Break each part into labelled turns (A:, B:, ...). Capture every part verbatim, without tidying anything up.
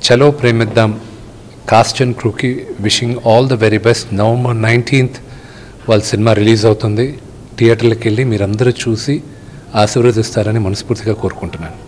A: Chalo Premidham cast and crew ki wishing all the very best. November nineteenth వాళ్ళ cinema release అవుతుంది. థియేటర్లకు వెళ్ళి మీరందరూ చూసి ఆశీర్వదిస్తారని మనస్ఫూర్తిగా కోరుకుంటున్నాను.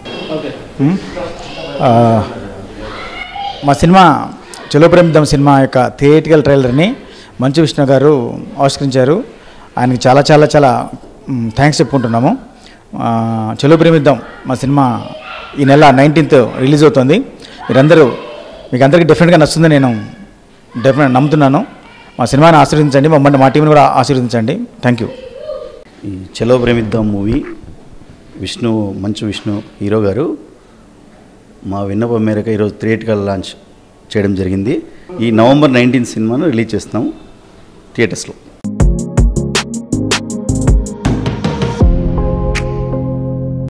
B: మా సినిమా చలో ప్రేమిద్దాం సినిమా యొక్క థియేటికల్ ట్రైలర్ని మంచు విష్ణు గారు ఆవిష్కరించారు. ఆయనకి చాలా చాలా చాలా థ్యాంక్స్ చెప్పుకుంటున్నాము. చలో ప్రేమిద్దాం మా సినిమా ఈ నెల నైన్టీన్త్ రిలీజ్ అవుతుంది. మీరందరూ మీకు అందరికీ డెఫినెట్గా నచ్చుతుందని నేను డెఫినెట్ నమ్ముతున్నాను. మా సినిమాని ఆశీర్వదించండి, మమ్మల్ని మా టీంని కూడా ఆశీర్వదించండి. Thank you.
C: ఈ చలో ప్రేమిద్దాం మూవీ విష్ణు మంచు విష్ణు హీరో గారు మా విన్నపం మేరకు ఈరోజు థియేటికల్ లాంచ్ చేయడం జరిగింది. ఈ నవంబర్ నైన్టీన్త్ సినిమాను రిలీజ్ చేస్తున్నాము థియేటర్స్లో.